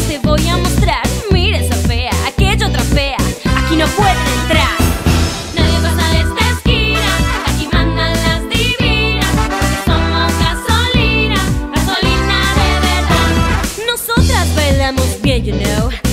te voy a mostrar. Mira esa fea, aquella otra fea, aquí no pueden entrar. Nadie pasa de esta esquina, aquí mandan las divinas, porque somos gasolina, gasolina de verdad. Nosotras bailamos bien, you know.